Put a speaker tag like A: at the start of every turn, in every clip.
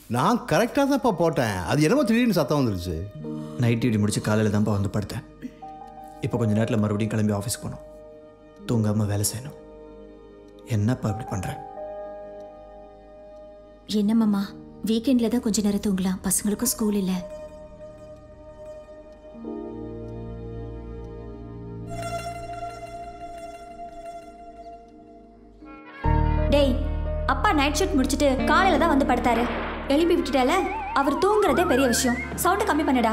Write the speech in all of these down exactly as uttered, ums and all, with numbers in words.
A: நான் கரெக்டாக தான்ப்பா போட்டேன். அது என்னமோ திடீர்னு சத்தம் வந்துருச்சு.
B: நைட் டியூட்டி முடிச்சு காலையில் தான்ப்பா வந்து படுத்தேன். இப்போ கொஞ்சம் நேரத்தில் மறுபடியும் கிளம்பி ஆஃபீஸ் போகணும். தூங்காமல் வேலை செய்யணும். என்னப்பா இப்படி பண்ணுறேன்?
C: என்னம்மா வீக்கெண்டில் தான் கொஞ்சம் நேரம் தூங்கலாம், பசங்களுக்கும் ஸ்கூல் இல்லை. டேய், அப்பா நைட் ஷிஃப்ட் முடிச்சுட்டு காலையில தான் வந்து படுத்தாரு. எழுப்பி விட்டுட்டால, அவர் தூங்குறதே பெரிய விஷயம். சவுண்ட் கம்மி பண்ணுடா.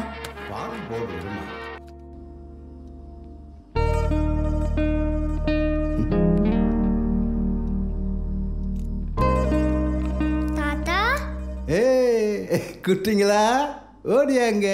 D: தாத்தா
A: ஏய் குட்டிங்களா ஓடியாங்க.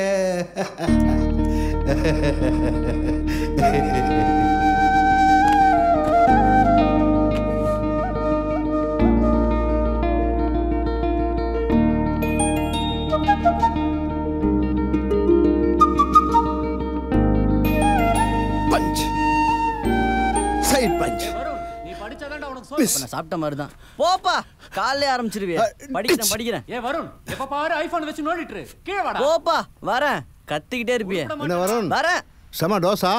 A: Punch side punch.
E: நீ படிச்சாதான்டா உனக்கு சோறு
F: சாப்பிட்ட மாதிரி தான். போப்பா, காலையிலே ஆரம்பிச்சிருவியா? படிக்கிறேன் படிக்கிறேன்.
E: ஏ வருண், எப்ப பாரு ஐபோன் வச்சு நோண்டிட்டு இரு. கீழே வாடா.
F: போப்பா, வரேன். கத்திக்கிட்டே இருப்பியே.
A: என்ன வருண்?
F: வரேன்.
A: சம டோசா.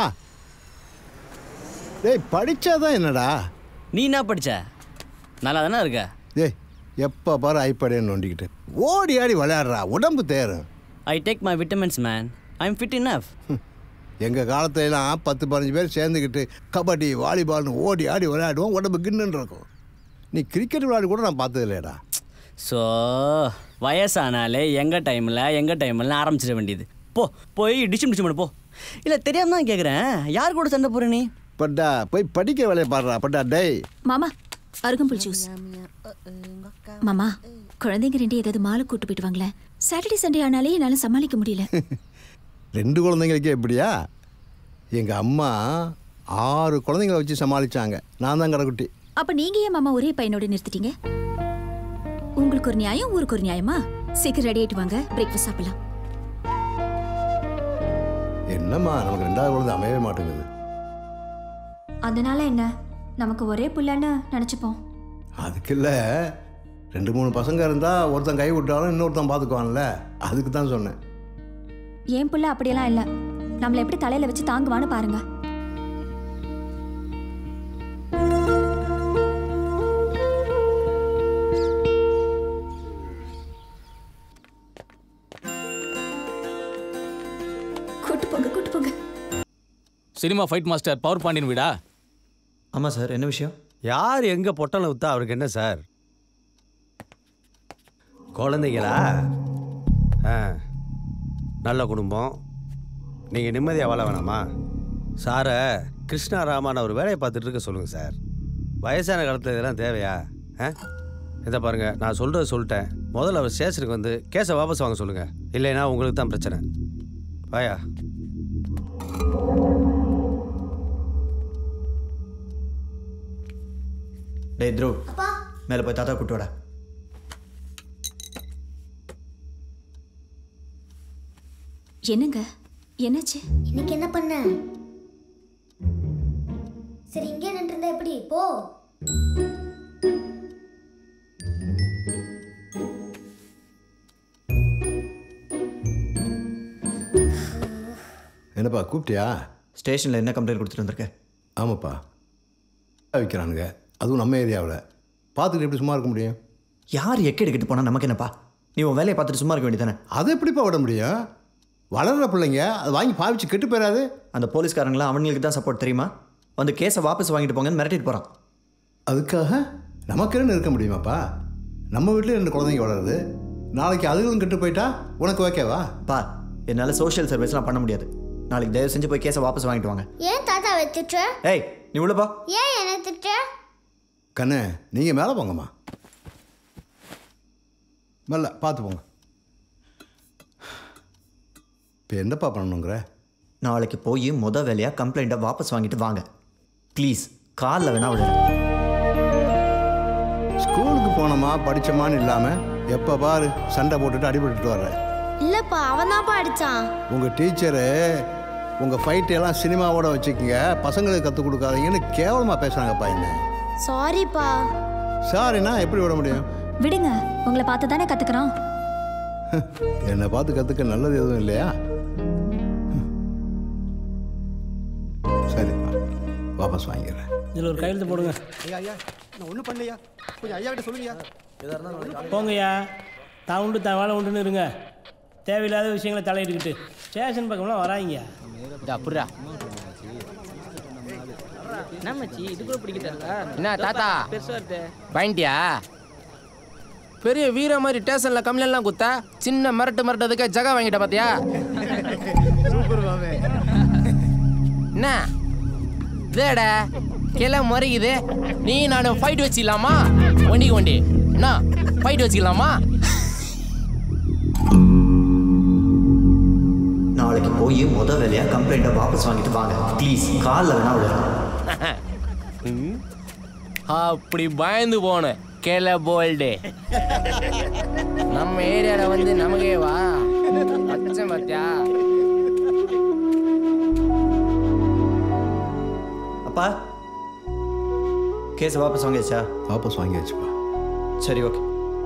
A: டேய் படிச்சாதான் என்னடா?
F: நீ என்ன படிச்ச? நல்லா தானே இருக்க?
A: டேய் எப்போ பாரு ஐபேடே நோண்டிக்கிட்டு ஓடி ஆடி விளையாடுறா, உடம்பு தேரும்.
F: I take my vitamins man. I am fit enough.
A: எங்கள் காலத்துலலாம் பத்து பதினஞ்சு பேர் சேர்ந்துக்கிட்டு கபடி வாலிபால்னு ஓடி ஆடி விளையாடுவோம், உடம்பு கிண்ணுன்னு இருக்கும். நீ கிரிக்கெட் விளையாடி கூட நான் பார்த்தது இல்லையடா.
F: ஸோ வயசானாலே எங்கள் டைமில் எங்கள் டைமில் ஆரம்பிச்சிட வேண்டியது. போ போய் டிஷம் டிஷம் பண்ணு போ. இல்லை தெரியாம தான் கேட்குறேன், யார் கூட சண்டை போகிற நீ?
A: பட்டா போய் படிக்கிற வேலையை பாடுறா. பட்டா டேய்
C: மாமா அருகம்புல் ஜூஸ். மாமா குழந்தைங்க ரெண்டு ஏதாவது மாலை கூட்டு போயிட்டு வாங்களேன். சாட்டர்டே சண்டே ஆனாலே என்னால் சமாளிக்க முடியல.
A: ரெண்டு குழந்தைங்களுக்கே எப்படியா? எங்கள் அம்மா ஆறு குழந்தைங்கள வச்சு சமாளித்தாங்க. நான் தான் கடைக்குட்டி.
C: அப்போ நீங்கள் ஏன் மாமா ஒரே பையனோட நிறுத்திட்டீங்க? உங்களுக்கு ஒரு நியாயம், ஊருக்கு ஒரு நியாயமா? சீக்கிரம் ரெடி ஆகிட்டு வாங்க, பிரேக்ஃபாஸ்ட் சாப்பிடலாம்.
A: என்னம்மா நமக்கு ரெண்டாவது குழந்தை அமையவே மாட்டேங்குது.
C: அதனால என்ன, நமக்கு ஒரே புள்ளன்னு நினச்சிப்போம்.
A: அதுக்கு இல்லை, ரெண்டு மூணு பசங்க இருந்தால் ஒருத்தன் கை விட்டாலும் இன்னொருத்தன் பார்த்துக்குவான்ல, அதுக்கு தான் சொன்னேன்.
C: ஏன் புள்ள அப்படியெல்லாம் இல்லை, நம்மளை எப்படி தலையில் வச்சு தாங்குவான்னு பாருங்க. கூட்டு போங்க கூட்டு போங்க.
E: Cinema fight master Power Pandian வீடா?
B: ஆமாம் சார். என்ன விஷயம்?
G: யார் எங்கே பொட்டலை விற்றா அவருக்கு என்ன சார்? குழந்தைங்களா? ஆ, நல்ல குடும்பம். நீங்கள் நிம்மதியாக வாழ வேணாமா? சாரை கிருஷ்ணா ராமான் அவர் வேலையை பார்த்துட்டு இருக்க சொல்லுங்கள் சார். வயசான காலத்தில் இதெல்லாம் தேவையா? ஆ, இதை பாருங்கள், நான் சொல்கிறத சொல்லிட்டேன். முதல்ல அவர் ஸ்டேஷனுக்கு வந்து கேஸை வாபஸ் வாங்க சொல்லுங்கள். இல்லைன்னா உங்களுக்கு தான் பிரச்சனை. வாயா.
B: டேய் த்ரூ, மேலே போய் தாத்தா கூட்டு வாடா.
C: என்னங்க என்னாச்சு?
D: இன்னைக்கு என்ன பண்ண? சரி இங்கே நின்று இருந்தா எப்படி? போ.
A: என்னப்பா கூப்பிட்டியா?
B: ஸ்டேஷனில் என்ன கம்ப்ளைண்ட் கொடுத்துட்டு வந்திருக்கேன்?
A: ஆமாப்பா, வைக்கிறானுங்க, அதுவும் நம்ம ஏரியாவில். பார்த்துக்கிட்டு எப்படி சும்மா இருக்க முடியும்?
B: யார் எக்கை எடுக்கிட்டு போனால் நமக்கு என்னப்பா? நீ உன் வேலையை பார்த்துட்டு சும்மா இருக்க வேண்டியதானே?
A: அது எப்படிப்பா விட முடியும்? வளர்கிற பிள்ளைங்க அது வாங்கி பாவிச்சு கெட்டு போயிடாது.
B: அந்த போலீஸ்காரங்களாம் அவங்களுக்கு தான் சப்போர்ட் தெரியுமா? வந்து கேஸை வாபஸ் வாங்கிட்டு போங்கன்னு மிரட்டிட்டு போகிறான்.
A: அதுக்காக நமக்குன்னு இருக்க முடியுமாப்பா? நம்ம வீட்டில் ரெண்டு குழந்தைங்க வளருது, நாளைக்கு அதுகளும் கெட்டு போயிட்டா உனக்கு ஓகேவா?
B: பா, என்னால் சோஷியல் சர்வீஸ்லாம் பண்ண முடியாது. நாளைக்கு தயவு செஞ்சு போய் கேஸை வாபஸ் வாங்கிட்டு வாங்க.
D: ஏன் தாத்தா வச்சுட்ட?
B: ஏய் நீ உள்ளப்பா.
D: ஏன் என்ன திட்ட?
A: கண்ணு நீங்கள் மேலே போங்கம்மா, மெல்ல பார்த்து போங்க. இப்போ என்னப்பா பண்ணணுங்கிற?
B: நாளைக்கு போய் மொதல் வேலையாக கம்ப்ளைண்ட்டை வாபஸ் வாங்கிட்டு வாங்க ப்ளீஸ். காலில் வேணா விட.
A: ஸ்கூலுக்கு போனோமா படித்தோமான்னு இல்லாமல் எப்போ பாரு சண்டை போட்டுட்டு அடிபட்டுட்டு வர்ற.
D: இல்லப்பா, அவன் தான்ப்பா அடிச்சான்.
A: உங்கள் டீச்சரு உங்கள் ஃபைட்டெல்லாம் சினிமாவோட வச்சுக்கோங்க, பசங்களுக்கு கற்றுக் கொடுக்காதீங்கன்னு கேவலமாக பேசுகிறாங்கப்பா. என்ன
D: சாரிப்பா.
A: சாரிண்ணா எப்படி விட முடியும்?
C: விடுங்க, உங்களை பார்த்து தானே கற்றுக்குறோம்.
A: என்னை பார்த்து கற்றுக்க நல்லது எதுவும் இல்லையா? சரிப்பா, வாபஸ் வாங்கிடுறேன்.
H: இதில் ஒரு கையெழுத்து போடுங்க.
A: ஐயா ஐயா நான் ஒன்றும் பண்ணலையா, கொஞ்சம் ஐயா கிட்ட சொல்லுங்கய்யா.
H: போங்கய்யா, தான் உண்டு தான் வேலை உண்டுன்னு இருங்க. தேவையில்லாத விஷயங்களை தலையிட்டுக்கிட்டு ஸ்டேஷன் பக்கம்லாம் வராங்க.
I: அப்படியா நம்மச்சி இது கூட பிடிக்கிட்டாங்களா? என்ன தாத்தா பாயிண்டியா? பெரிய வீர மாதிரி ஸ்டேஷன்ல கம்ப்ளைண்ட்லாம் குத்தா சின்ன மிரட்டு மிரட்டதுக்கே ஜகா வாங்கிட்ட பாத்தியா? என்ன இதேடா கிளை முறைக்குது. நீ நானும் ஃபைட் வச்சுக்கலாமா? வண்டிக்கு வண்டி என்ன ஃபைட் வச்சுக்கலாமா?
B: நாளைக்கு போய் முத வேலையா கம்ப்ளைண்ட்டை வாபஸ் வாங்கிட்டு வாங்க ப்ளீஸ். காலில் வேணா விழுறேன்.
I: அப்படி பயந்து போன கேல போல்டே நம்ம ஏரியால வந்து நமக்கே வா அச்சம் பாத்தியா?
B: அப்பா கேஸ் வாபஸ் வாங்கியாச்சா?
A: வாபஸ் வாங்கியாச்சுப்பா.
B: சரி ஓகே.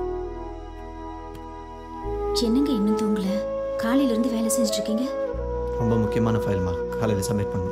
C: என்னங்க இன்னும் தூங்கல? காலையில இருந்து வேலை செஞ்சுட்டு இருக்கீங்க.
B: ரொம்ப முக்கியமான ஃபைல்மா, காலையில் சப்மிட் பண்ணணும்.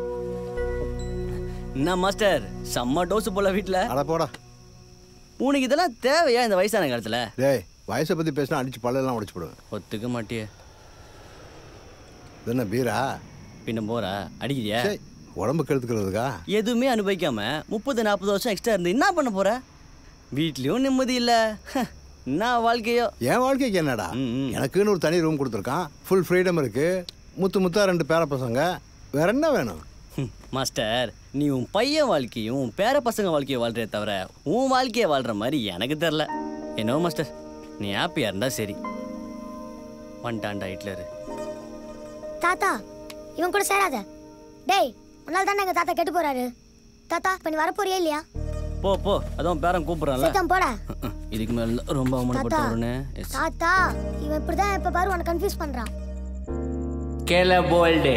F: என்ன மாஸ்டர் செம்ம டோஸ் போல வீட்டில்?
A: அட போடா.
F: உனக்கு இதெல்லாம் தேவையா இந்த வயசான காலத்தில்?
A: டேய், வயசை பற்றி பேசினா அடிச்சு பல்லெல்லாம் உடைச்சு போடுவேன்.
F: ஒத்துக்க மாட்டியே.
A: இது என்ன பீரா?
F: பின்ன போறா அடிக்கிறியா?
A: சரி, உடம்பு கெடுத்துக்கிறதுக்கா?
F: எதுவுமே அனுபவிக்காம முப்பது நாற்பது வருஷம் எக்ஸ்ட்ரா இருந்து என்ன பண்ண போற? வீட்லயும் நிம்மதி இல்லை. என்ன வாழ்க்கையோ?
A: என் வாழ்க்கைக்கு என்னடா, எனக்குன்னு ஒரு தனி ரூம் கொடுத்துருக்கான், ஃபுல் ஃப்ரீடம் இருக்கு, முத்து முத்தா ரெண்டு பேர பசங்க, வேற என்ன வேணும்?
F: மாஸ்டர், நீ உன் பையன் வாழ்க்கையும் உன் பேர பசங்க வாழ்க்கையை வாழ்றே தவிர உன் வாழ்க்கையை வாழ்ற மாதிரி எனக்கு தெரில. என்னவோ மாஸ்டர், நீ ஹாப்பியா இருந்தா சரி. வந்துட்டான்டா ஹிட்லரு.
D: தாத்தா இவன் கூட சேராத. டேய், உன்னால தானே எங்க தாத்தா கெட்டு போறாரு. தாத்தா இப்ப நீ வரப்போறியா இல்லையா?
F: போ போ, அதான் பேரன் கூப்பிடுறான்ல.
D: சத்தம் போடா.
F: இதுக்கு மேல ரொம்ப அவமானப்பட்டவனே.
D: தாத்தா இவன் இப்படிதான் இப்ப பாரு உன்னை கன்ஃபியூஸ் பண்றான்.
I: கேல போல்டே.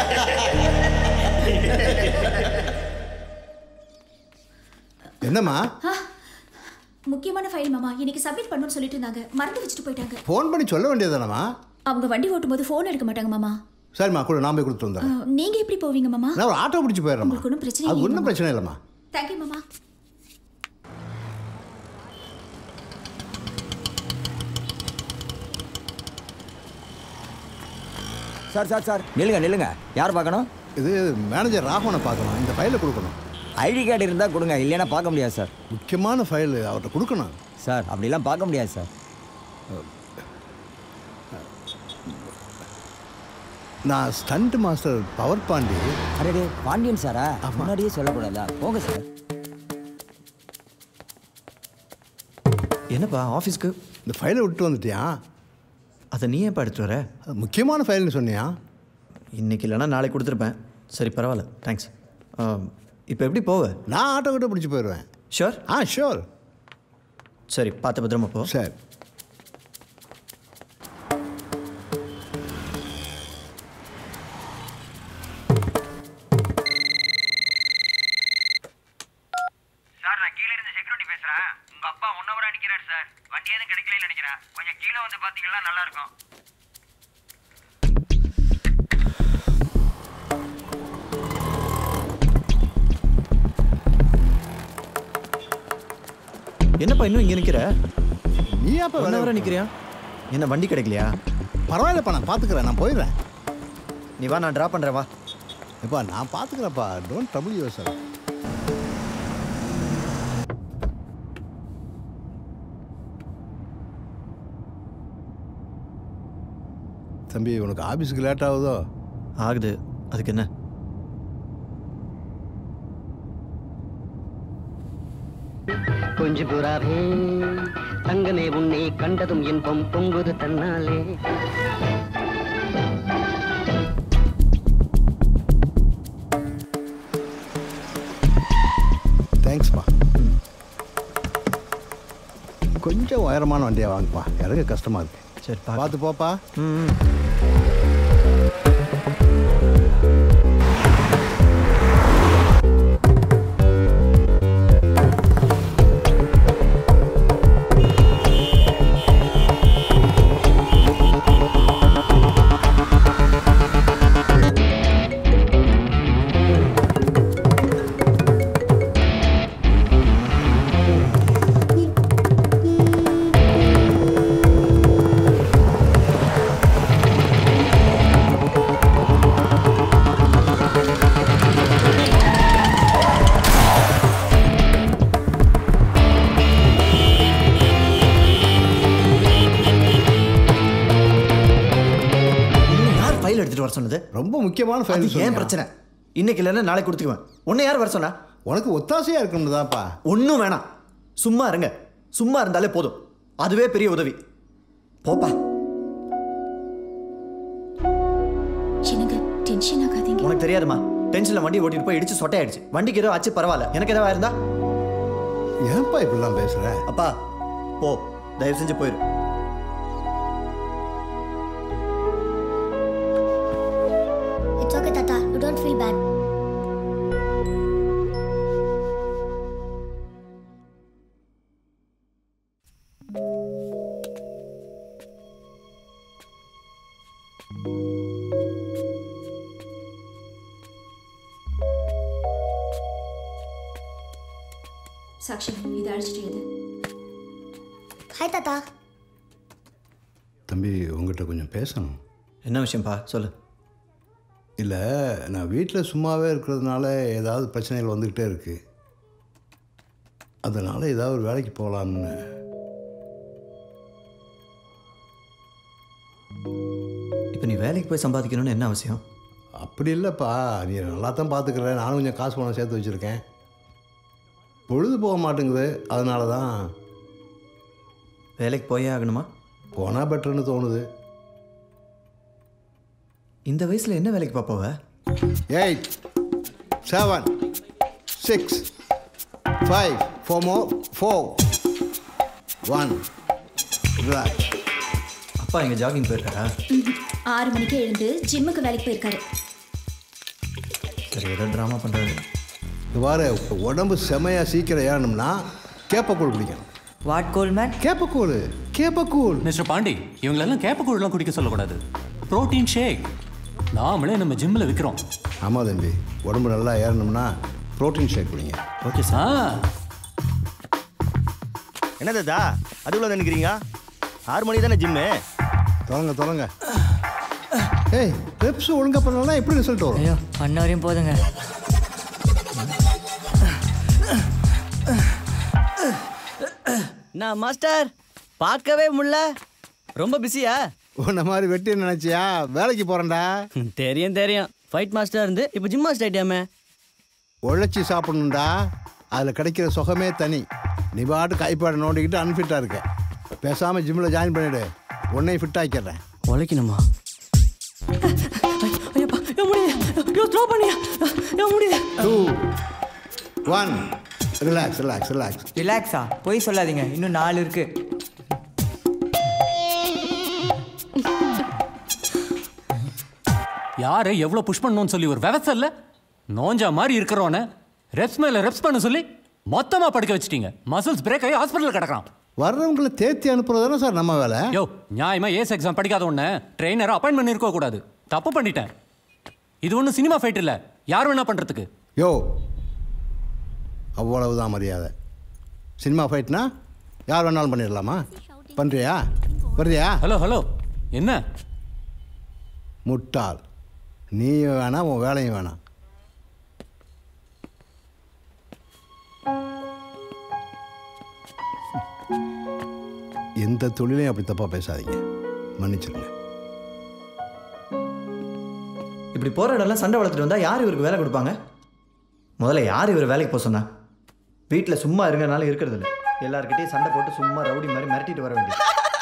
A: என்னம்மா?
C: முக்கியமான ஃபைல் மாமா, இன்னைக்கு சப்மிட் பண்ணணும்னு சொல்லிட்டு இருந்தாங்க, மறந்து வச்சுட்டு போயிட்டாங்க.
A: ஃபோன் பண்ணி சொல்ல வேண்டியதானம்மா?
C: அவங்க வண்டி ஓட்டும் போது ஃபோன் எடுக்க மாட்டாங்க மாமா.
A: சரிம்மா, கூட நான் போய் கொடுத்து வந்துடுறேன்.
C: நீங்க எப்படி போவீங்க மாமா?
A: நான் ஒரு ஆட்டோ பிடிச்சி போயிடுறேன்.
C: உங்களுக்கு ஒன்றும் பிரச்சனை
A: அது
C: இல்லை
A: ஒன்றும் பிரச்சனை இல்லைம்மா.
C: தேங்க்யூ மாமா.
J: சார் சார் சார் நில்லுங்க நில்லுங்க. யார் பார்க்கணும்?
A: இது மேனேஜர் ராகவனை பார்க்கணும். இந்த ஃபைலை கொடுக்கணும்.
J: ஐடி கார்டு இருந்தால் கொடுங்க, இல்லைன்னா பார்க்க முடியாது சார்.
A: முக்கியமான ஃபைல் அவர்கிட்ட கொடுக்கணும்
J: சார். அப்படிலாம் பார்க்க முடியாது சார்.
A: நான் ஸ்டண்ட் மாஸ்டர் பவர் பாண்டி.
J: அரே பாண்டியன் சாரா? முன்னாடியே சொல்லக்கூடாதா? போங்க சார்.
B: என்னப்பா ஆஃபீஸ்க்கு
A: இந்த ஃபைலை விட்டு வந்துட்டியா?
B: அதை நீ ஏன் எடுத்து வர?
A: முக்கியமான ஃபைல்னு சொன்னியா?
B: இன்னைக்கு இல்லைனா நாளைக்கு கொடுத்துருப்பேன். சரி பரவாயில்ல, தேங்க்ஸ். இப்போ எப்படி போவ?
A: நான் ஆட்டோ கிட்ட பிடிச்சி போயிடுவேன்.
B: ஷோர்?
A: Ah sure.
B: சரி, பார்த்து பத்திரமா போ.
A: சரி.
K: சார், நான் கீழே இருந்து செக்யூரிட்டி பேசுறேன். உங்க அப்பா ஒன் ஹவரா நிக்கிறாரு சார். வண்டி எதுவும் கிடைக்கலன்னு நினைக்கிறேன். கொஞ்சம் கீழே வந்து பாத்தீங்கன்னா நல்லா இருக்கும்.
B: என்னப்பா இன்னும் இங்கே நிற்கிற?
A: நீ அப்போ
B: ஒன் ஹவரா நிற்கிறியா? என்ன வண்டி கிடைக்கலையா?
A: பரவாயில்லப்பா, நான் பார்த்துக்கிறேன், நான் போயிடுறேன்.
B: நீ வா, நான் ட்ராப் பண்ணுறேன். வா
A: எப்பா, நான் பார்த்துக்கிறேன்ப்பா. Don't trouble yourself. தம்பி, உனக்கு ஆஃபீஸுக்கு லேட் ஆகுதோ?
B: ஆகுது, அதுக்கு என்ன?
L: கொஞ்சம் புறாவே தங்கமே, உன்னை கண்டதும் இன்பம் பொங்குது தன்னாலே.
A: தேங்க்ஸ்ப்பா. கொஞ்சம் உயரமான வண்டியாக வாங்கப்பா, இறங்க கஷ்டமாக இருக்கு.
B: சரி,
A: பார்த்து போப்பா.
B: ம். வர சொன்னது?
A: ரொம்ப முக்கியமான
B: அது
A: ஃபைல்.
B: ஏன் பிரச்சனை? இன்னைக்கு இல்லைன்னா நாளைக்கு கொடுத்துக்குவேன். உன்னை யார் வர சொன்னா?
A: உனக்கு ஒத்தாசையாக இருக்கணும் தான்ப்பா.
B: ஒன்றும் வேணாம், சும்மா இருங்க. சும்மா இருந்தாலே போதும், அதுவே பெரிய உதவி. போப்பா.
C: என்னங்க டென்ஷன் ஆகாதீங்க.
B: உனக்கு தெரியாதுமா, டென்ஷனில் வண்டி ஓட்டிட்டு போய் இடிச்சு சொட்டையாயிடுச்சு. வண்டிக்கு ஏதோ ஆச்சு பரவாயில்ல, எனக்கு ஏதோ இருந்தா?
A: ஏன்ப்பா இப்படிலாம் பேசுற?
B: அப்பா போ, தயவு செஞ்சு போயிரு.
D: இட்ஸ் ஓகே தாத்தா, you don't feel bad.
C: Sakshi, இதை அழைச்சிட்டு எழுது.
D: ஹாய் தாத்தா.
A: தம்பி, உங்ககிட்ட கொஞ்சம் பேசணும்.
B: என்ன விஷயம்ப்பா, சொல்லு.
A: இல்லை, நான் வீட்டில் சும்மாவே இருக்கிறதுனால ஏதாவது பிரச்சனைகள் வந்துக்கிட்டே இருக்கு. அதனால் ஏதாவது ஒரு வேலைக்கு போகலான்னு.
B: இப்போ நீ வேலைக்கு போய் சம்பாதிக்கணும்னு என்ன அவசியம்?
A: அப்படி இல்லைப்பா, நீ நல்லா தான் பார்த்துக்கிற. நானும் கொஞ்சம் காசு பணம் சேர்த்து வச்சுருக்கேன். பொழுது போக மாட்டேங்குது, அதனால தான்.
B: வேலைக்கு போயே ஆகணுமா?
A: போனால் பெட்டர்னு தோணுது.
B: இந்த வயசில் என்ன வேலைக்கு பார்ப்பவ?
A: Eight seven six five four more four one.
B: அப்பா எங்கள் ஜாகிங் போயிருக்காரா?
C: ஆறு மணிக்கு எழுந்து ஜிம்முக்கு வேலைக்கு போயிருக்காரு.
B: சரி, ஏதோ ட்ராமா பண்ணுறாரு.
A: இவ்வாறு உடம்பு செமையாக சீக்கிரம் ஏறணும்னா கேப்பக்கூழ் குடிக்கணும்.
J: What cool man?
A: கேப்பக்கூழ். கேப்பக்கூழ்.
E: மிஸ்டர் பாண்டி, இவங்களெல்லாம் கேப்பக்கூழ்லாம் குடிக்க சொல்லக்கூடாது. ப்ரோட்டீன் ஷேக் நாமளே நம்ம ஜிம்மில் விற்கிறோம்.
A: ஆமாம் தம்பி, உடம்பு நல்லா ஏறணும்னா ப்ரோட்டீன் ஷேக் குடிங்க.
E: Okay sir.
M: என்ன தாத்தா அதுக்குள்ள நினைக்கிறீங்க? ஆறு மணி தானே ஜிம்மு.
A: தொடங்க தொடங்க. ஏய், ரெப்ஸ் ஒழுங்காக பண்ணலாம், எப்படி ரிசல்ட் வரும்?
J: ஐயோ, பண்ண வரையும் போதுங்க.
F: நான் மாஸ்டர் பார்க்கவே முடியல, ரொம்ப பிஸியா?
A: உன்ன மாதிரி வெட்டி நினைச்சியா? வேலைக்கு போறேன்டா.
F: தெரியும் தெரியும், ஃபைட் மாஸ்டர் இருந்து இப்போ ஜிம் மாஸ்டர் ஆயிட்டாமே.
A: உழைச்சி சாப்பிடணும்டா, அதில் கிடைக்கிற சுகமே தனி. நீ பாட்டு கைப்பாடு நோண்டிக்கிட்டு அன்ஃபிட்டாக இருக்க. பேசாமல் ஜிம்மில் ஜாயின் பண்ணிவிடு, உன்னையும் ஃபிட் ஆக்கிடுறேன்.
F: உழைக்கணுமா?
A: Two one. Relax relax relax.
J: ரிலாக்ஸா? போய் சொல்லாதீங்க, இன்னும் நாலு இருக்கு.
E: யாரை எவ்வளோ புஷ் பண்ணணும்னு சொல்லி ஒரு விவசாய இல்லை. நோஞ்சா மாதிரி இருக்கிறவன ரெப்ஸ் மேலே ரெப்ஸ் பண்ண சொல்லி மொத்தமாக படுக்க வச்சிட்டீங்க. மசில்ஸ் பிரேக் ஆகி ஹாஸ்பிட்டல் கிடக்கிறான்.
A: வர்றவங்களை தேர்த்தி அனுப்புறதானே சார் நம்ம வேலை.
E: யோ, நியாயமா ஏஸ் எக்ஸாம் படிக்காத ஒன்று ட்ரெயினரை அப்பாயின்ட் பண்ணியிருக்க கூடாது. தப்பு பண்ணிட்டேன். இது ஒன்றும் சினிமா ஃபைட் இல்லை, யார் வேணா பண்ணுறதுக்கு.
A: யோ, அவ்வளவுதான் மரியாதை. சினிமா ஃபைட்னா யார் வேணாலும் பண்ணிடலாமா? பண்ணுறியா? வருதியா?
E: ஹலோ ஹலோ, என்ன
A: முட்டாள், நீ வேணாம், உன் வேலையும் வேணாம். எந்த தொழிலையும் அப்படி தப்பாக பேசாதீங்க, மன்னிச்சிருங்க.
B: இப்படி போகிற இடம்லாம் சண்டை வளர்த்துட்டு வந்தால் யார் இவருக்கு வேலை கொடுப்பாங்க? முதல்ல யார் இவர் வேலைக்கு போக சொன்னா? வீட்டில் சும்மா இருங்கனாலும் இருக்கிறது இல்லை. எல்லாருக்கிட்டையும் சண்டை போட்டு சும்மா ரவுடி மாதிரி மிரட்டிட்டு வர வேண்டியது.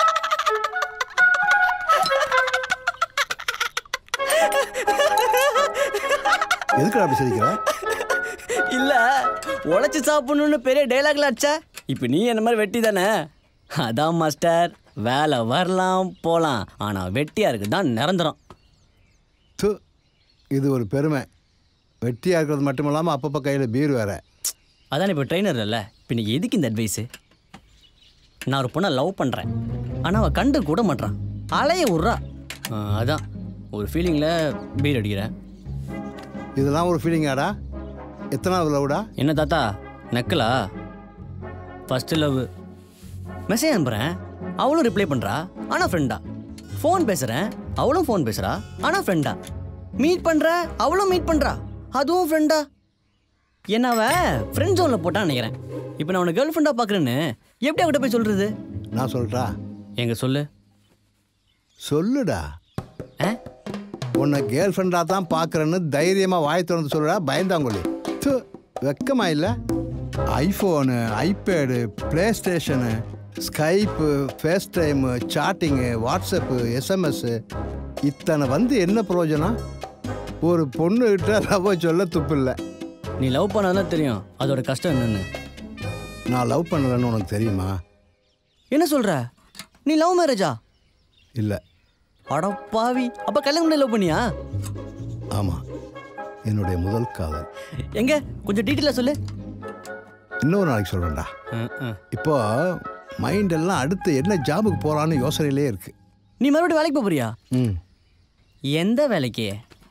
A: எதுக்கு அப்படி சிரிக்கிற?
F: இல்ல, உழைச்சி சாப்பிடணும்னு பெரிய டைலாக்ல அடிச்சா. இப்போ நீ என்ன மாதிரி வெட்டி தானே? அதான் மாஸ்டர், வேலை வரலாம் போகலாம், ஆனால் வெட்டியா இருக்கு தான் நிரந்தரம்.
A: து, இது ஒரு பெருமை. வெட்டியாக இருக்கிறது மட்டும் இல்லாமல் அப்பப்போ கையில் பீர் வேற.
F: அதான் இப்போ ட்ரெயினர் இல்லை, இப்போ நீ எதுக்கு இந்த அட்வைஸு? நான் ஒரு பொண்ணை லவ் பண்ணுறேன், ஆனால் அவள் கண்டு கூட மாட்றான், அலைய விட்றா. அதான் ஒரு ஃபீலிங்கில் பீர் அடிக்கிறேன்.
A: இதெல்லாம் ஒரு ஃபீலிங்காடா? எத்தனாவது லவ்டா?
F: என்ன தாத்தா நக்கலா? First love. மெசேஜ் அனுப்புகிறேன், அவளும் ரிப்ளை பண்ணுறா, ஆனால் ஃப்ரெண்டா. ஃபோன் பேசுகிறேன், அவளும் ஃபோன் பேசுகிறா, ஆனால் ஃப்ரெண்டா. மீட் பண்ணுற, அவளும் மீட் பண்ணுறா, அதுவும் ஃப்ரெண்டா. என்ன அவள் ஃப்ரெண்ட் ஜோனில் போட்டான்னு நினைக்கிறேன். இப்போ நான் உன்னை கேர்ள் ஃப்ரெண்டாக பார்க்குறேன்னு எப்படி அவகிட்ட போய் சொல்கிறது?
A: நான் சொல்லிட்டா?
F: எங்க சொல்லு.
A: சொல்லுடா.
F: ஆ
A: உன்னை கேர்ள் ஃப்ரெண்டாக தான் பார்க்குறேன்னு தைரியமாக வாய் திறந்து சொல்லுடா பயந்தாங்கொல்லி. து வெக்கமா இல்லை? IPhone, iPad, PlayStation, Skype, FaceTime, chatting, WhatsApp, SMS இத்தனை வந்து என்ன பிரயோஜனம்? ஒரு பொண்ணுகிட்ட லவ் சொல்ல துப்பு இல்லை.
F: நீ லவ் பண்ணாதான் தெரியும் அதோட கஷ்டம் என்னன்னு.
A: நான் லவ் பண்ணலன்னு உனக்கு தெரியுமா?
F: என்ன சொல்கிற? நீ லவ் மேரேஜா?
A: இல்லை.
F: அட பாவி, அப்போ கல்யாணம் பண்ணி லவ் பண்ணியா?
A: ஆமாம், என்னுடைய முதல் காதல்.
F: எங்க கொஞ்சம் டீட்டெயிலாக சொல்லு.
A: இன்னொரு நாளைக்கு சொல்கிறேன்டா. இப்போ மைண்ட் எல்லாம் அடுத்து என்ன ஜாபுக்கு போகலான்னு யோசனையிலே இருக்கு.
F: நீ மறுபடியும் வேலைக்கு போறியா?
A: ம்.
F: எந்த வேலைக்கு?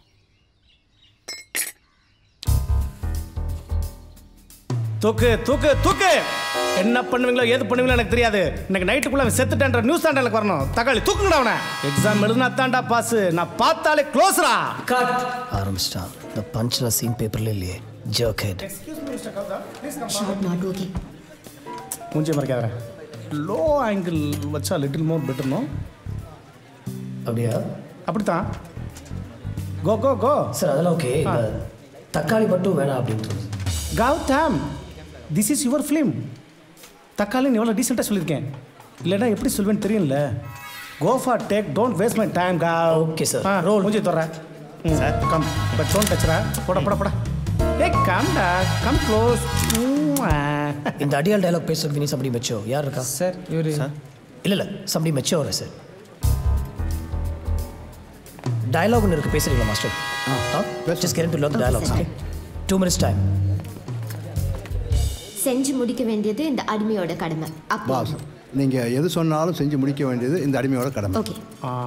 H: தூக்கு தூக்கு தூக்கு. என்ன பண்ணுவீங்களோ ஏது பண்ணுவீங்களோ எனக்கு தெரியாது. இன்னைக்கு நைட்டுக்குள்ள செத்துட்டேன்ற நியூஸ் தான் எனக்கு வரணும். தக்காளி தூக்குங்கடா அவனை. எக்ஸாம் எழுதுனா தான்டா பாஸ். நான் பார்த்தாலே க்ளோஸ்ரா. கட்.
N: ஆரம்பிச்சிட்டான். இந்த பஞ்ச்ல சீன் பேப்பர்ல இல்லையே. Joke head.
C: Shot not okay.
H: மூஞ்சி மறைக்காதடா. லோ ஆங்கிள் வச்சா லிட்டில் மோர் பெட்டர்னோ.
N: அப்படியா?
H: அப்படித்தான். Go go go.
N: சார் அதெல்லாம் ஓகே. தக்காளி மட்டும் வேணாம் அப்படின்றது.
H: Gautham, this is your film. தக்காளின்னு எவ்வளோ டீசெண்டாக சொல்லியிருக்கேன். இல்லைன்னா எப்படி சொல்வேன்னு தெரியும்ல. Go for take, don't waste my time. கா
N: ஓகே சார்.
H: ஆ ரோல் மூஞ்சி தர்றேன். சார் கம் பட் டோன்ட் டச்ரா. போட போட போட. ஏ கம் டா, கம் க்ளோஸ்.
N: இந்த அடியால் டயலாக் பேசுறது நீ சம்படி மெச்சோ யார் இருக்கா?
H: சார் இவரு.
N: இல்லை இல்லை சம்படி மெச்சோ வரேன் சார். டயலாக் ஒன்று இருக்கு, பேசுறீங்களா master? Just get into learn the dialogues. Okay, two minutes time.
O: செஞ்சு முடிக்க வேண்டியது இந்த அடிமையோட கடமை.
A: பாஸ், நீங்கள் எது சொன்னாலும் செஞ்சு முடிக்க வேண்டியது இந்த அடிமையோட கடமை.
O: ஓகே.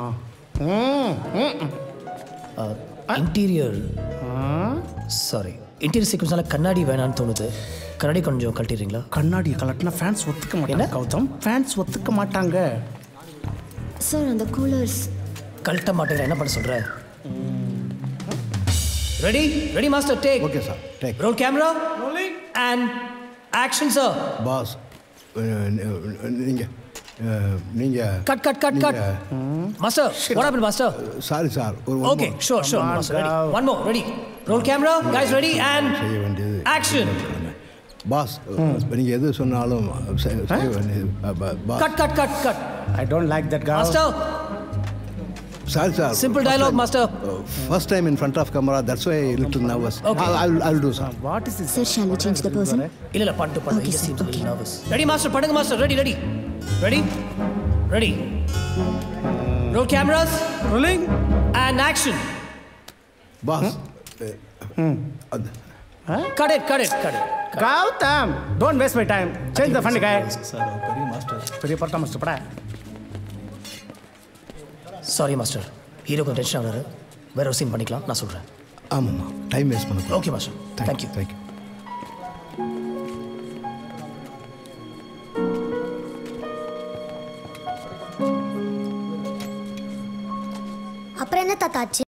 N: இன்டீரியர் சாரி இன்டீரியர் சீக்வன்ஸ்னால கண்ணாடி வேணான்னு தோணுது. கண்ணாடி கொஞ்சம் கழட்டிடுறீங்களா?
H: கண்ணாடி கலட்டினா ஃபேன்ஸ் ஒத்துக்க மாட்டாங்க கௌதம். ஃபேன்ஸ் ஒத்துக்க மாட்டாங்க
O: சார். அந்த கூலர்ஸ்
N: கழட்ட மாட்டேங்கிற. என்ன பண்ண சொல்ற? Ready ready master. Take.
A: Okay sir. Take.
N: Roll camera and action sir.
A: Boss, நீங்கள் நீங்கள்
N: cut cut cut cut. Master what happen master?
A: Sorry sir. ஒரு
N: okay sure sure master. Ready one more. Ready roll camera guys. Ready and
A: செய்ய வேண்டியது
N: action.
A: Boss, நீங்கள் எது சொன்னாலும் செய்ய வேண்டியது.
N: Cut cut cut cut.
H: I don't like that கா.
N: Master
A: Sorry, sir.
N: Simple dialogue, master.
A: Uh, first time in front of camera, that's why a little nervous.
N: Okay.
A: I, I'll, I'll do, sir.
H: What is this?
C: Sir, shall we change the person?
N: இல்ல இல்ல பண்ணு பண்ணு. He seems a little nervous. Ready, master. பண்ணுங்க master. Ready, ready. Ready? Ready. Roll cameras.
H: Rolling.
N: And action.
A: Boss.
H: Hmm.
N: Huh? Cut it, cut it, cut it.
H: Gautam, don't waste my time. Change the funny guy. Sir, பெரிய master. பெரிய பர்ட்டா master படா.
N: Sorry master, hero கொஞ்சம் tension ஆகுறாரு. வேற ஒரு scene பண்ணிக்கலாம், நான் சொல்கிறேன்.
A: ஆமாம்மா, டைம் வேஸ்ட் பண்ண.
N: Okay master, thank you
A: thank you.
D: அப்புறம் என்ன தாத்தா ஆச்சு?